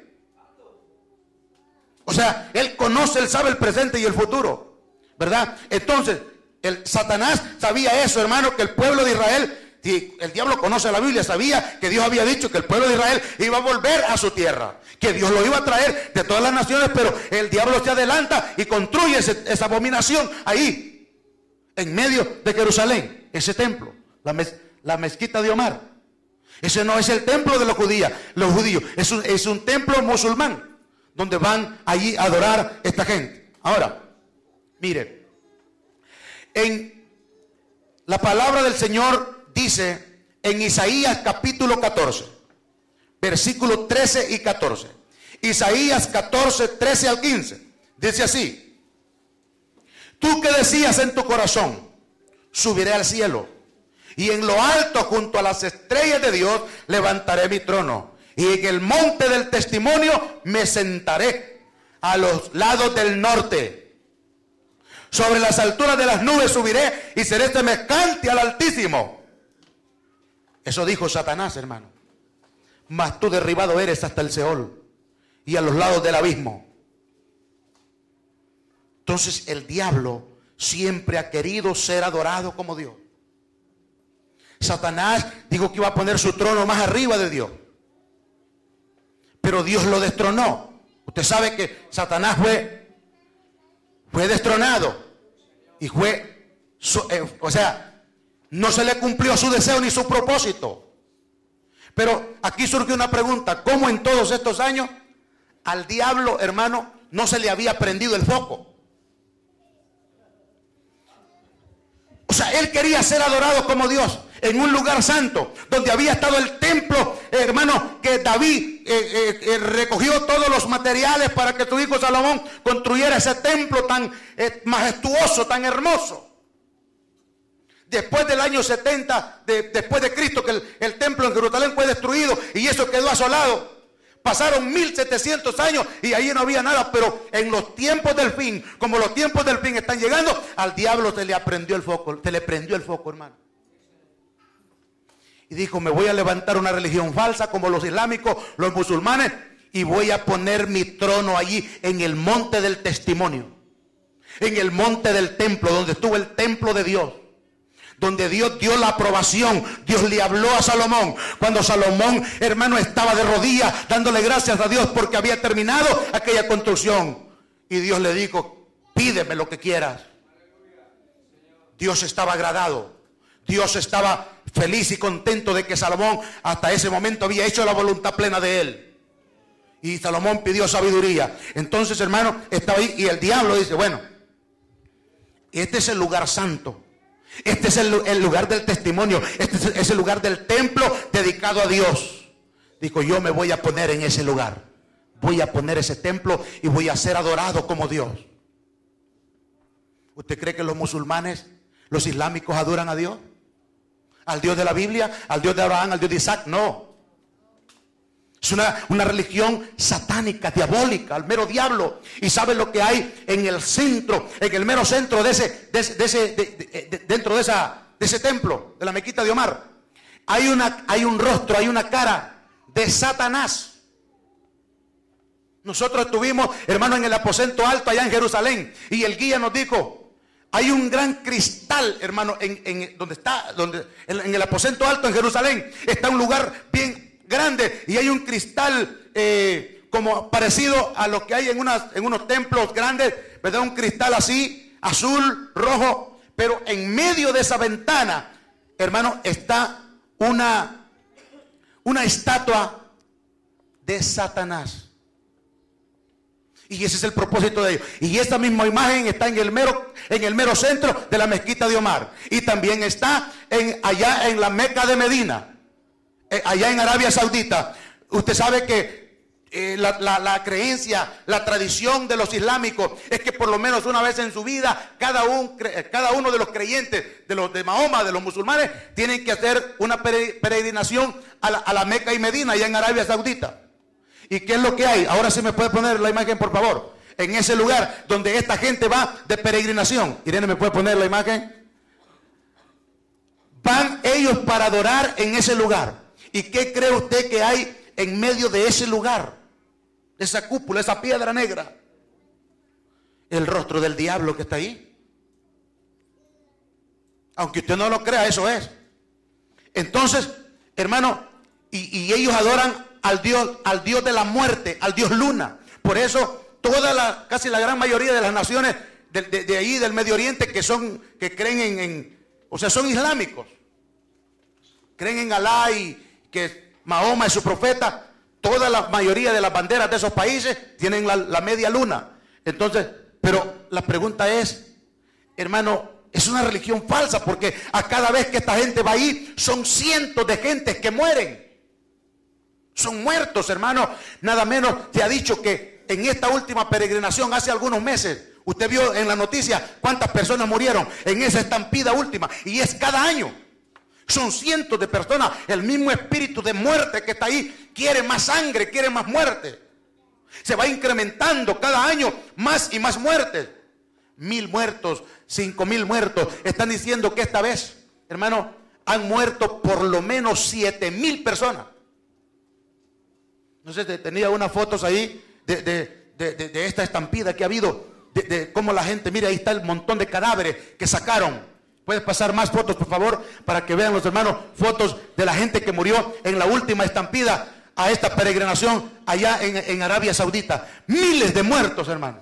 Speaker 1: O sea, él conoce, él sabe el presente y el futuro, ¿verdad? Entonces, Satanás sabía eso, hermano, que el pueblo de Israel, y el diablo conoce la Biblia, sabía que Dios había dicho que el pueblo de Israel iba a volver a su tierra, que Dios lo iba a traer de todas las naciones, pero el diablo se adelanta y construye esa abominación ahí, en medio de Jerusalén, ese templo, la mezquita de Omar. Ese no es el templo de los judíos, es un templo musulmán, donde van allí a adorar esta gente. Ahora, mire, en la palabra del Señor dice en Isaías capítulo 14, versículos 13 y 14. Isaías 14, 13 al 15. Dice así: tú que decías en tu corazón, subiré al cielo, y en lo alto junto a las estrellas de Dios levantaré mi trono, y en el monte del testimonio me sentaré a los lados del norte. Sobre las alturas de las nubes subiré y seré semejante al Altísimo. Eso dijo Satanás, hermano. Mas tú derribado eres hasta el Seol y a los lados del abismo. Entonces el diablo siempre ha querido ser adorado como Dios. Satanás dijo que iba a poner su trono más arriba de Dios, pero Dios lo destronó. Usted sabe que Satanás fue destronado y no se le cumplió su deseo ni su propósito. Pero aquí surge una pregunta: ¿cómo en todos estos años al diablo, hermano, no se le había prendido el foco? O sea, él quería ser adorado como Dios en un lugar santo, donde había estado el templo, hermano, que David recogió todos los materiales para que su hijo Salomón construyera ese templo tan majestuoso, tan hermoso. Después del año 70, después de Cristo, que el templo en Jerusalén fue destruido y eso quedó asolado. Pasaron 1700 años y ahí no había nada, pero en los tiempos del fin, como los tiempos del fin están llegando, al diablo se le prendió el foco, hermano. Y dijo: me voy a levantar una religión falsa como los islámicos, los musulmanes, y voy a poner mi trono allí en el monte del testimonio, en el monte del templo, donde estuvo el templo de Dios, donde Dios dio la aprobación. Dios le habló a Salomón cuando Salomón, hermano, estaba de rodillas dándole gracias a Dios porque había terminado aquella construcción, y Dios le dijo: pídeme lo que quieras. Dios estaba agradado, Dios estaba feliz y contento de que Salomón hasta ese momento había hecho la voluntad plena de él, y Salomón pidió sabiduría. Entonces, hermano, estaba ahí, y el diablo dice: bueno, este es el lugar santo, este es el lugar del testimonio, este es el lugar del templo dedicado a Dios. Dijo: yo me voy a poner en ese lugar. voy a poner ese templo y voy a ser adorado como Dios. ¿Usted cree que los musulmanes, los islámicos adoran a Dios? ¿Al Dios de la Biblia? ¿Al Dios de Abraham? ¿Al Dios de Isaac? No. Es una religión satánica, diabólica, al mero diablo. ¿Y sabe lo que hay en el centro, en el mero centro dentro de ese templo, de la Mequita de Omar? Hay un rostro, hay una cara de Satanás. Nosotros estuvimos, hermano, en el aposento alto allá en Jerusalén, y el guía nos dijo, hay un gran cristal, hermano, en el aposento alto en Jerusalén, está un lugar bien grande, y hay un cristal como parecido a lo que hay en unos templos grandes, ¿verdad? Un cristal así, azul, rojo, pero en medio de esa ventana, hermano, está una estatua de Satanás. Y ese es el propósito de ellos. Y esta misma imagen está en el mero centro de la Mezquita de Omar. Y también está allá en la Meca de Medina, allá en Arabia Saudita. Usted sabe que la creencia, la tradición de los islámicos es que por lo menos una vez en su vida cada uno de los creyentes, de Mahoma, de los musulmanes, tienen que hacer una peregrinación a la Meca y Medina, allá en Arabia Saudita. ¿Y qué es lo que hay? Ahora sí me puede poner la imagen, por favor. En ese lugar donde esta gente va de peregrinación. Irene, ¿me puede poner la imagen? Van ellos para adorar en ese lugar. ¿Y qué cree usted que hay en medio de ese lugar? Esa cúpula, esa piedra negra. El rostro del diablo que está ahí. Aunque usted no lo crea, eso es. Entonces, hermano, y ellos adoran al Dios de la muerte, al Dios Luna. Por eso casi la gran mayoría de las naciones de ahí del Medio Oriente que creen o sea, son islámicos, creen en Alá y que Mahoma es su profeta. Toda la mayoría de las banderas de esos países tienen la media luna. Entonces, pero la pregunta es, hermano, es una religión falsa, porque a cada vez que esta gente va ahí son cientos de gentes que mueren. Son muertos, hermano. Nada menos se ha dicho que en esta última peregrinación hace algunos meses, usted vio en la noticia cuántas personas murieron en esa estampida última, y es cada año. Son cientos de personas. El mismo espíritu de muerte que está ahí quiere más sangre, quiere más muerte. Se va incrementando cada año más y más muertes. 1,000 muertos, 5,000 muertos. Están diciendo que esta vez, hermano, han muerto por lo menos 7,000 personas. No sé, tenía unas fotos ahí de esta estampida que ha habido, de cómo la gente, mira, ahí está el montón de cadáveres que sacaron. Puedes pasar más fotos, por favor, para que vean los hermanos, fotos de la gente que murió en la última estampida a esta peregrinación allá en Arabia Saudita. Miles de muertos, hermano.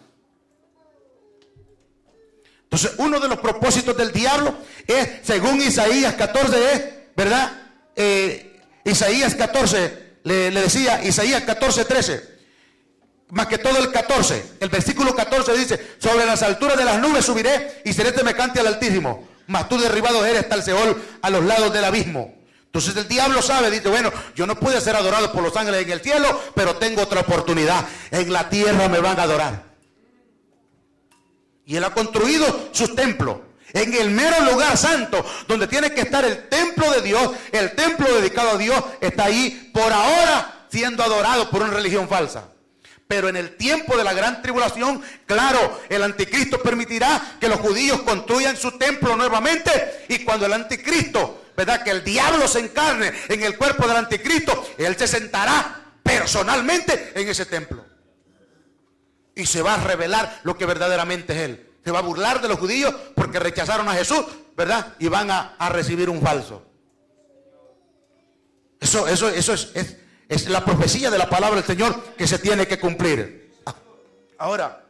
Speaker 1: Entonces, uno de los propósitos del diablo es, según Isaías 14, ¿verdad? Isaías 14, le decía, Isaías 14:13, más que todo el 14, el versículo 14 dice, sobre las alturas de las nubes subiré y seré semejante al Altísimo, mas tú derribado eres hasta el Seol, a los lados del abismo. Entonces el diablo sabe, dice, bueno, yo no pude ser adorado por los ángeles en el cielo, pero tengo otra oportunidad, en la tierra me van a adorar. Y él ha construido sus templos en el mero lugar santo, donde tiene que estar el templo de Dios. El templo dedicado a Dios está ahí por ahora siendo adorado por una religión falsa. Pero en el tiempo de la gran tribulación, claro, el anticristo permitirá que los judíos construyan su templo nuevamente. Y cuando el anticristo, ¿verdad?, que el diablo se encarne en el cuerpo del anticristo, él se sentará personalmente en ese templo. Y se va a revelar lo que verdaderamente es él. Se va a burlar de los judíos porque rechazaron a Jesús, ¿verdad? Y van a recibir un falso. Eso es la profecía de la palabra del Señor que se tiene que cumplir. Ahora,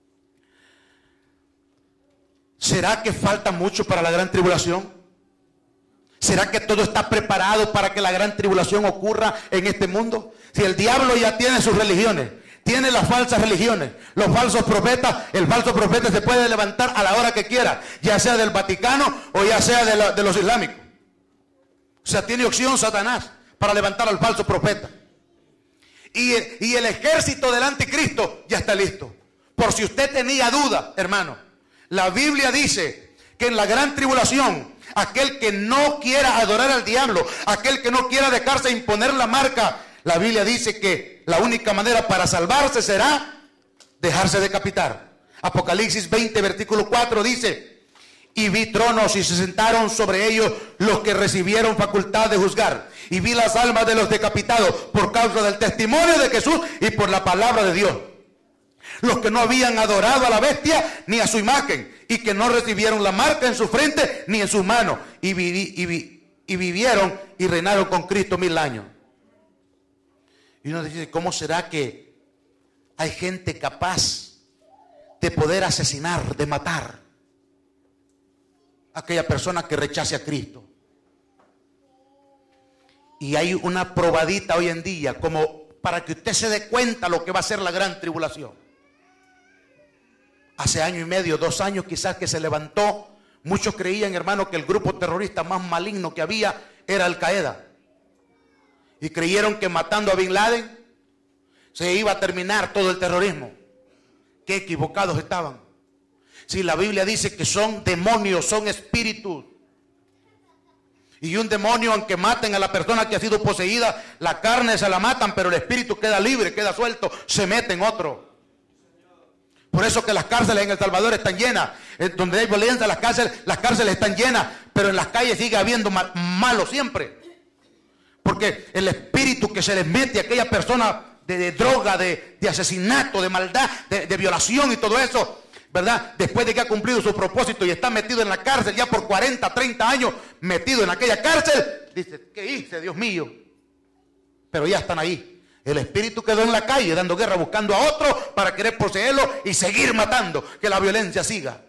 Speaker 1: ¿será que falta mucho para la gran tribulación? ¿Será que todo está preparado para que la gran tribulación ocurra en este mundo? Si el diablo ya tiene sus religiones, tiene las falsas religiones, los falsos profetas, el falso profeta se puede levantar a la hora que quiera, ya sea del Vaticano o ya sea de los islámicos. O sea, tiene opción Satanás para levantar al falso profeta. Y el ejército del anticristo ya está listo. Por si usted tenía duda, hermano, la Biblia dice que en la gran tribulación, aquel que no quiera adorar al diablo, aquel que no quiera dejarse imponer la marca, la Biblia dice que la única manera para salvarse será dejarse decapitar. Apocalipsis 20, versículo 4 dice: y vi tronos y se sentaron sobre ellos los que recibieron facultad de juzgar. Y vi las almas de los decapitados por causa del testimonio de Jesús y por la palabra de Dios. Los que no habían adorado a la bestia ni a su imagen, y que no recibieron la marca en su frente ni en sus manos, y vivieron y reinaron con Cristo 1000 años. Y uno dice, ¿cómo será que hay gente capaz de poder asesinar, de matar a aquella persona que rechace a Cristo? Y hay una probadita hoy en día como para que usted se dé cuenta lo que va a ser la gran tribulación. Hace año y medio, 2 años quizás que se levantó, muchos creían, hermano, que el grupo terrorista más maligno que había era Al Qaeda. Y creyeron que matando a Bin Laden se iba a terminar todo el terrorismo. Qué equivocados estaban. Si la Biblia dice que son demonios, son espíritus. Y un demonio, aunque maten a la persona que ha sido poseída, la carne se la matan, pero el espíritu queda libre, queda suelto, se mete en otro. Por eso que las cárceles en El Salvador están llenas. Donde hay violencia, las cárceles están llenas, pero en las calles sigue habiendo malos siempre. Porque el espíritu que se les mete a aquella persona de droga, de asesinato, de maldad, de violación y todo eso, ¿verdad? Después de que ha cumplido su propósito y está metido en la cárcel ya por 40, 30 años, metido en aquella cárcel, dice, ¿qué hice, Dios mío? Pero ya están ahí. El espíritu quedó en la calle dando guerra, buscando a otro para querer poseerlo y seguir matando, que la violencia siga.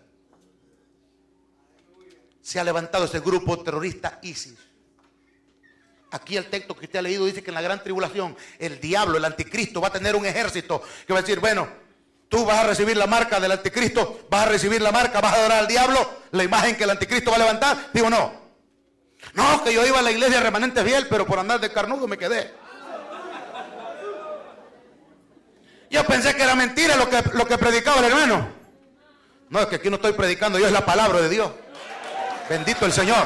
Speaker 1: Se ha levantado ese grupo terrorista ISIS. Aquí el texto que usted ha leído dice que en la gran tribulación el diablo, el anticristo, va a tener un ejército que va a decir, bueno, tú vas a recibir la marca del anticristo, vas a recibir la marca, vas a adorar al diablo, la imagen que el anticristo va a levantar. Digo, no, que yo iba a la iglesia remanente fiel, pero por andar de carnudo me quedé. Yo pensé que era mentira lo que predicaba el hermano. No, es que aquí no estoy predicando, yo es la palabra de Dios. Bendito el Señor.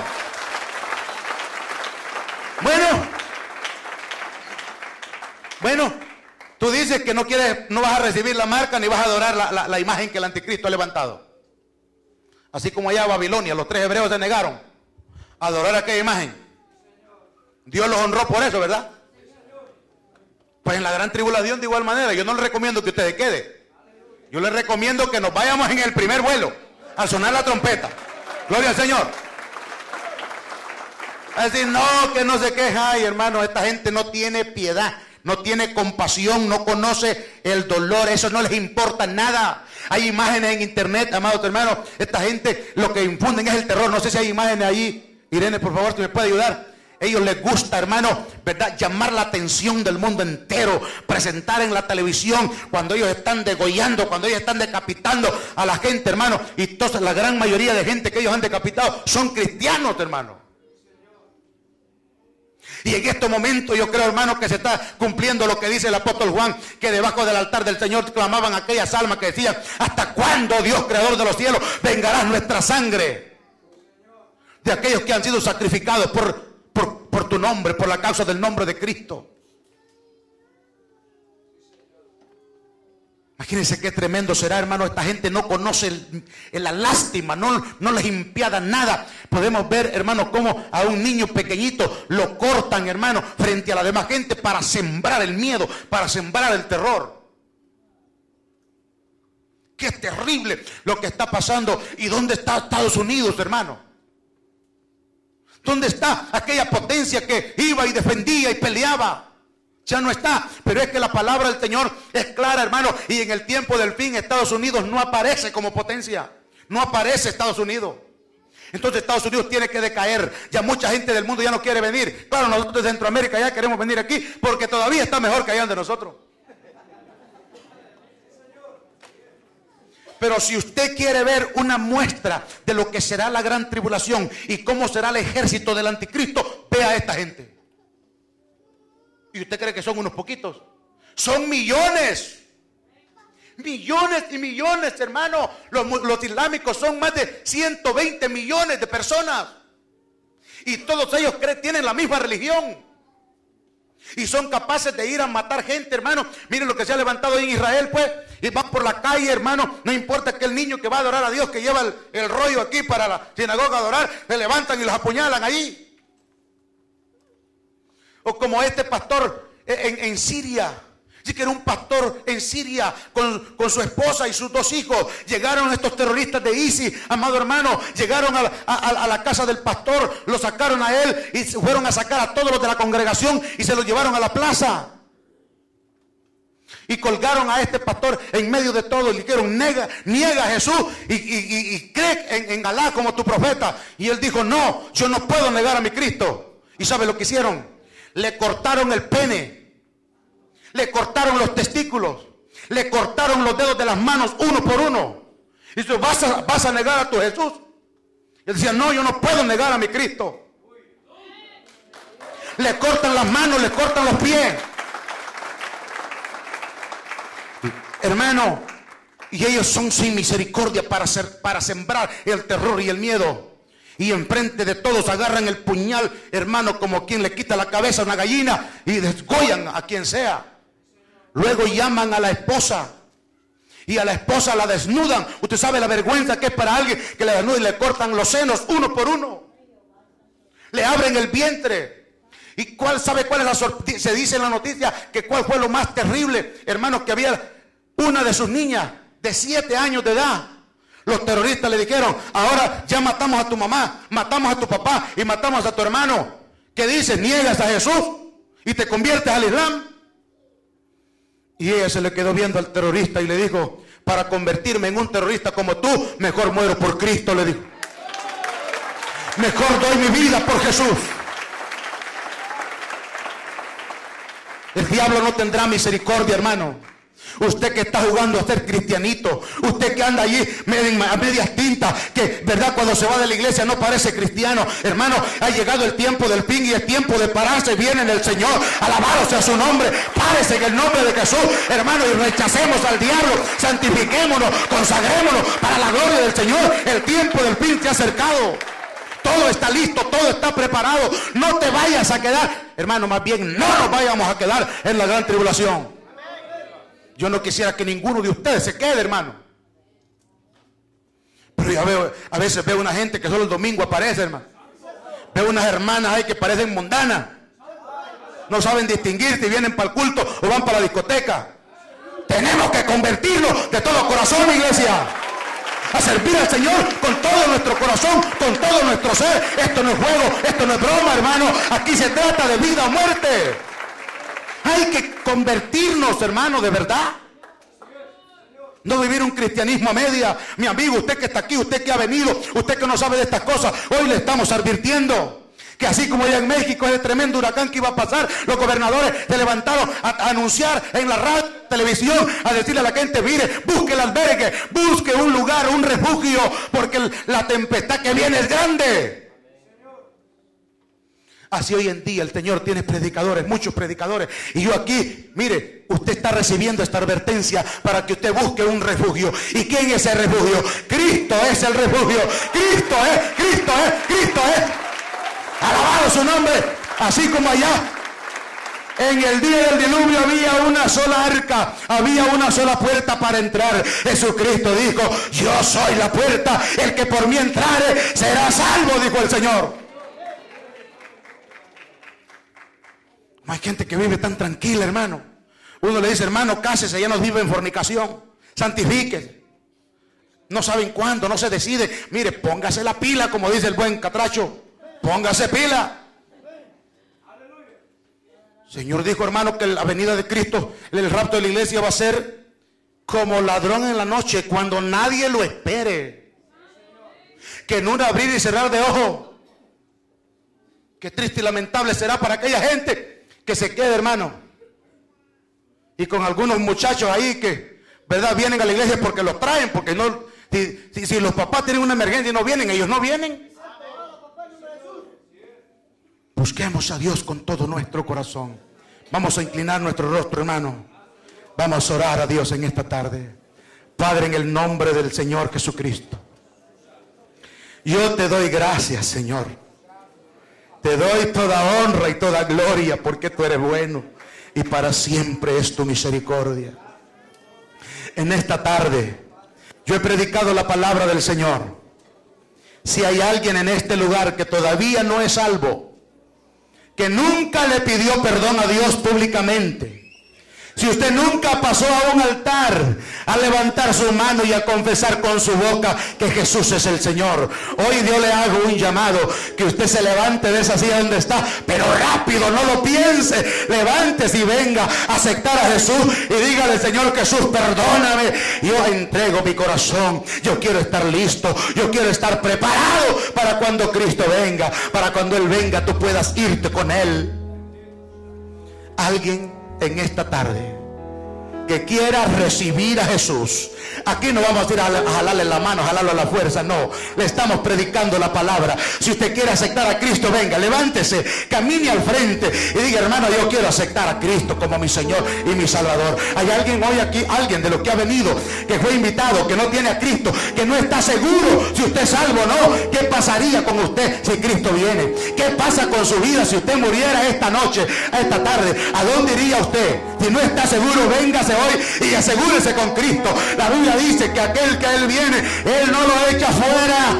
Speaker 1: Bueno, tú dices que no vas a recibir la marca ni vas a adorar la imagen que el anticristo ha levantado. Así como allá en Babilonia, los 3 hebreos se negaron a adorar aquella imagen. Dios los honró por eso, ¿verdad? Pues en la gran tribulación de igual manera. Yo no les recomiendo que ustedes queden. Yo les recomiendo que nos vayamos en el primer vuelo al sonar la trompeta. Gloria al Señor. A decir, no, que no se queja. Ay, hermano, esta gente no tiene piedad, no tiene compasión, no conoce el dolor. Eso no les importa nada. Hay imágenes en internet, amados hermanos. Esta gente lo que infunden es el terror. No sé si hay imágenes ahí. Irene, por favor, si me puede ayudar. Ellos les gusta, hermano, ¿verdad? Llamar la atención del mundo entero, presentar en la televisión cuando ellos están degollando, cuando ellos están decapitando a la gente, hermano. Y entonces la gran mayoría de gente que ellos han decapitado son cristianos, hermano. Y en este momento yo creo, hermano, que se está cumpliendo lo que dice el apóstol Juan, que debajo del altar del Señor clamaban aquellas almas que decían, ¿hasta cuándo, Dios creador de los cielos, vengará nuestra sangre? De aquellos que han sido sacrificados por tu nombre, por la causa del nombre de Cristo. Imagínense qué tremendo será, hermano. Esta gente no conoce la lástima, no les impiada nada. Podemos ver, hermano, cómo a un niño pequeñito lo cortan, hermano, frente a la demás gente para sembrar el miedo, para sembrar el terror. Qué terrible lo que está pasando. ¿Y dónde está Estados Unidos, hermano? ¿Dónde está aquella potencia que iba y defendía y peleaba? Ya no está. Pero es que la palabra del Señor es clara, hermano. Y en el tiempo del fin Estados Unidos no aparece como potencia. No aparece Estados Unidos. Entonces Estados Unidos tiene que decaer. Ya mucha gente del mundo ya no quiere venir. Claro, nosotros de Centroamérica ya queremos venir aquí porque todavía está mejor que allá de nosotros. Pero si usted quiere ver una muestra de lo que será la gran tribulación y cómo será el ejército del anticristo, vea a esta gente. ¿Y usted cree que son unos poquitos? Son millones. Millones y millones, hermano. Los islámicos son más de 120 millones de personas. Y todos ellos tienen la misma religión. Y son capaces de ir a matar gente, hermano. Miren lo que se ha levantado en Israel, pues. Y van por la calle, hermano. No importa que el niño que va a adorar a Dios, que lleva el rollo aquí para la sinagoga a adorar, se levantan y los apuñalan allí. O como este pastor en Siria. Sí, que era un pastor en Siria con su esposa y sus 2 hijos. Llegaron estos terroristas de ISIS, amado hermano. Llegaron a la casa del pastor, lo sacaron a él y fueron a sacar a todos los de la congregación y se los llevaron a la plaza. Y colgaron a este pastor en medio de todo y le dijeron: niega a Jesús y cree en Alá como tu profeta. Y él dijo: no, yo no puedo negar a mi Cristo. ¿Y sabe lo que hicieron? Le cortaron el pene. Le cortaron los testículos, le cortaron los dedos de las manos uno por uno. Y dice: ¿vas a negar a tu Jesús? Y él decía: no, yo no puedo negar a mi Cristo. Le cortan las manos, le cortan los pies. Hermano, y ellos son sin misericordia para sembrar el terror y el miedo. Y enfrente de todos agarran el puñal, hermano, como quien le quita la cabeza a una gallina y desgollan a quien sea. Luego llaman a la esposa y a la esposa la desnudan. Usted sabe la vergüenza que es para alguien que la desnuda y le cortan los senos uno por uno. Le abren el vientre. ¿Y sabe cuál es la sorpresa? Se dice en la noticia que cuál fue lo más terrible, hermano, que había una de sus niñas de 7 años de edad. Los terroristas le dijeron: ahora ya matamos a tu mamá, matamos a tu papá y matamos a tu hermano. ¿Qué dices? ¿Niegas a Jesús y te conviertes al Islam? Y ella se le quedó viendo al terrorista y le dijo: para convertirme en un terrorista como tú, mejor muero por Cristo, le dijo. Mejor doy mi vida por Jesús. El diablo no tendrá misericordia, hermano. Usted que está jugando a ser cristianito, usted que anda allí a medias tintas, que verdad cuando se va de la iglesia no parece cristiano, hermano, ha llegado el tiempo del fin y el tiempo de pararse viene en el Señor. Alabado sea su nombre. Párese en el nombre de Jesús, hermano, y rechacemos al diablo, santifiquémonos, consagrémonos para la gloria del Señor. El tiempo del fin se ha acercado. Todo está listo, todo está preparado. No te vayas a quedar, hermano, más bien no nos vayamos a quedar en la gran tribulación. Yo no quisiera que ninguno de ustedes se quede, hermano. Pero ya a veces veo una gente que solo el domingo aparece, hermano. Veo unas hermanas ahí que parecen mundanas. No saben distinguir si vienen para el culto o van para la discoteca. Tenemos que convertirnos de todo corazón, iglesia, a servir al Señor con todo nuestro corazón, con todo nuestro ser. Esto no es juego, esto no es broma, hermano. Aquí se trata de vida o muerte. Hay que convertirnos, hermano, de verdad. No vivir un cristianismo a media. Mi amigo, usted que está aquí, usted que ha venido, usted que no sabe de estas cosas, hoy le estamos advirtiendo que así como allá en México ese tremendo huracán que iba a pasar, los gobernadores se levantaron a anunciar en la radio, televisión, a decirle a la gente: mire, busque el albergue, busque un lugar, un refugio, porque la tempestad que viene es grande. Así hoy en día el Señor tiene predicadores, muchos predicadores. Y yo aquí, mire, usted está recibiendo esta advertencia para que usted busque un refugio. ¿Y quién es el refugio? Cristo es el refugio. Cristo es. Alabado su nombre. Así como allá, en el día del diluvio había una sola arca, había una sola puerta para entrar. Jesucristo dijo: yo soy la puerta, el que por mí entrare será salvo, dijo el Señor. No hay gente que vive tan tranquila, hermano. Uno le dice: hermano, cásese, ya no vive en fornicación, santifíquese. No saben cuándo, no se decide. Mire, póngase la pila, como dice el buen catracho. Póngase pila. Señor dijo, hermano, que la venida de Cristo, el rapto de la iglesia va a ser como ladrón en la noche, cuando nadie lo espere. Que en un abrir y cerrar de ojos. Qué triste y lamentable será para aquella gente que se quede, hermano, y con algunos muchachos ahí que, verdad, vienen a la iglesia porque los traen, porque no, si los papás tienen una emergencia y no vienen, ellos no vienen. Busquemos a Dios con todo nuestro corazón. Vamos a inclinar nuestro rostro, hermano. Vamos a orar a Dios en esta tarde. Padre, en el nombre del Señor Jesucristo, yo te doy gracias, Señor. Te doy toda honra y toda gloria porque tú eres bueno y para siempre es tu misericordia. En esta tarde yo he predicado la palabra del Señor. Si hay alguien en este lugar que todavía no es salvo, que nunca le pidió perdón a Dios públicamente, si usted nunca pasó a un altar a levantar su mano y a confesar con su boca que Jesús es el Señor, hoy Dios le hago un llamado, que usted se levante de esa silla donde está, pero rápido, no lo piense, levántese y venga a aceptar a Jesús y dígale: Señor Jesús, perdóname, yo entrego mi corazón, yo quiero estar listo, yo quiero estar preparado para cuando Cristo venga, para cuando Él venga tú puedas irte con Él. Alguien en esta tarde que quiera recibir a Jesús, aquí no vamos a ir a jalarle la mano, a jalarlo a la fuerza, no, le estamos predicando la palabra. Si usted quiere aceptar a Cristo, venga, levántese, camine al frente y diga: hermano, yo quiero aceptar a Cristo como mi Señor y mi Salvador. Hay alguien hoy aquí, alguien de los que ha venido, que fue invitado, que no tiene a Cristo, que no está seguro si usted es salvo o no. ¿Qué pasaría con usted si Cristo viene? ¿Qué pasa con su vida si usted muriera esta noche, esta tarde? ¿A dónde iría usted? Si no está seguro, véngase hoy y asegúrese con Cristo. La Biblia dice que aquel que a Él viene, Él no lo echa fuera.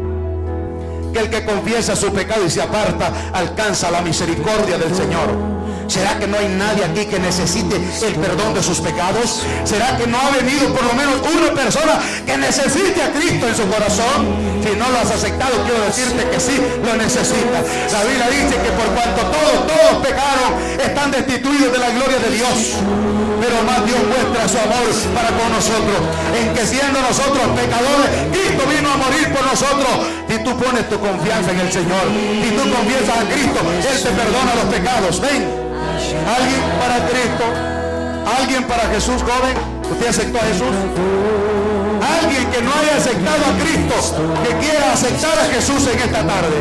Speaker 1: Que el que confiesa su pecado y se aparta alcanza la misericordia del Señor. ¿Será que no hay nadie aquí que necesite el perdón de sus pecados? ¿Será que no ha venido por lo menos una persona que necesite a Cristo en su corazón? Si no lo has aceptado, quiero decirte que sí lo necesitas. La Biblia dice que por cuanto todos pecaron, están destituidos de la gloria de Dios. Pero más Dios muestra su amor para con nosotros, en que siendo nosotros pecadores, Cristo vino a morir por nosotros. Si tú pones tu confianza en el Señor, si tú confiesas a Cristo, Él te perdona los pecados. Ven. Alguien para Cristo, alguien para Jesús, joven. ¿Usted aceptó a Jesús? Alguien que no haya aceptado a Cristo, que quiera aceptar a Jesús en esta tarde.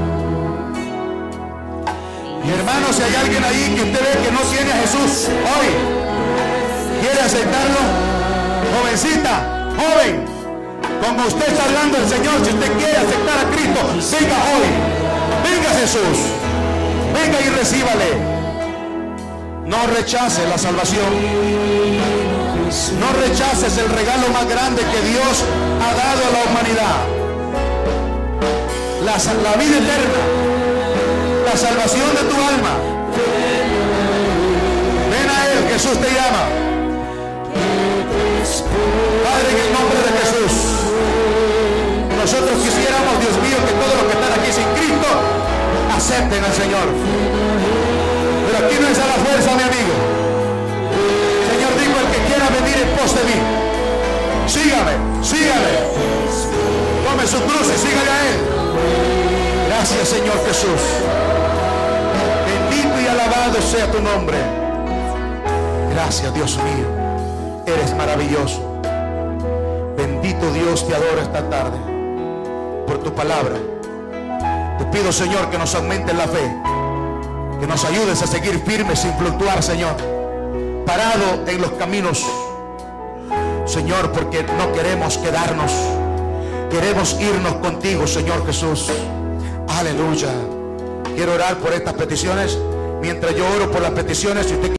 Speaker 1: Mi hermano, si hay alguien ahí que usted ve que no tiene a Jesús hoy, ¿quiere aceptarlo? Jovencita, joven, como usted está hablando el Señor, si usted quiere aceptar a Cristo, venga hoy, venga Jesús, venga y recíbale. No rechaces la salvación. No rechaces el regalo más grande que Dios ha dado a la humanidad. La vida eterna. La salvación de tu alma. Ven a Él, Jesús te llama. Padre, en el nombre de Jesús, nosotros quisiéramos, Dios mío, que todos los que están aquí sin Cristo acepten al Señor. Pero aquí no es a la fuerza, mi amigo. Señor dijo: el que quiera venir en pos de mí, sígame, sígame. Tome su cruz y sígale a Él. Gracias, Señor Jesús. Bendito y alabado sea tu nombre. Gracias, Dios mío. Eres maravilloso. Bendito Dios, te adoro esta tarde por tu palabra. Te pido, Señor, que nos aumente la fe, que nos ayudes a seguir firmes sin fluctuar, Señor, parado en los caminos, Señor, porque no queremos quedarnos, queremos irnos contigo, Señor Jesús. Aleluya. Quiero orar por estas peticiones. Mientras yo oro por las peticiones, si usted